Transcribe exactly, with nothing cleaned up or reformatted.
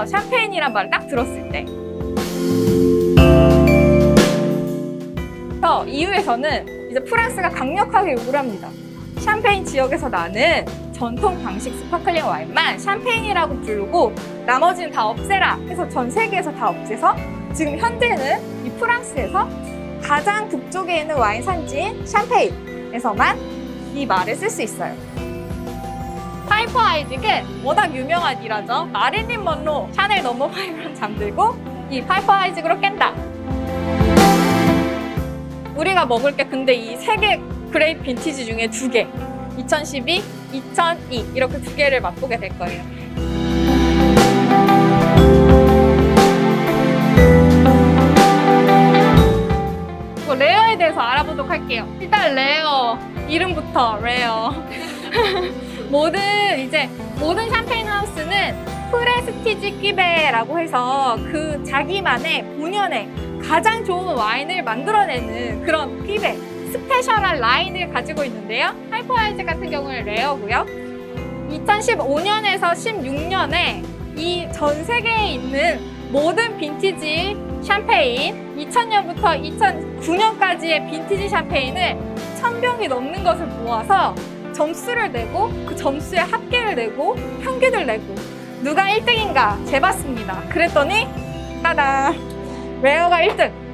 샴페인이란 말을 딱 들었을 때. 그래서 이유에서는 이제 프랑스가 강력하게 요구를 합니다. 샴페인 지역에서 나는 전통 방식 스파클링 와인만 샴페인이라고 부르고 나머지는 다 없애라 해서 전 세계에서 다 없애서 지금 현재는 이 프랑스에서 가장 북쪽에 있는 와인 산지인 샴페인에서만 이 말을 쓸 수 있어요. 파이퍼 아이직은 워낙 유명한 일화죠. 마릴린 먼로 샤넬 넘버 파이브랑 잠들고 이 파이퍼 아이직으로 깬다. 우리가 먹을 게 근데 이 세 개 그레이프 빈티지 중에 두 개, 이천십이, 이천이 이렇게 두 개를 맛보게 될 거예요. 뭐 레어에 대해서 알아보도록 할게요. 일단 레어, 이름부터 레어. 모든 이제 모든 샴페인 하우스는 프레스티지 끼베라고 해서 그 자기만의 본연의 가장 좋은 와인을 만들어내는 그런 끼베, 스페셜한 라인을 가지고 있는데요. 파이퍼 아이직 같은 경우는 레어고요. 이천십오 년에서 십육 년에 이 전 세계에 있는 모든 빈티지 샴페인, 이천 년부터 이천구 년까지의 빈티지 샴페인을 천 병이 넘는 것을 모아서 점수를 내고 그 점수에 합계를 내고 평균을 내고 누가 일 등인가 재봤습니다. 그랬더니 따단! 레어가 일 등!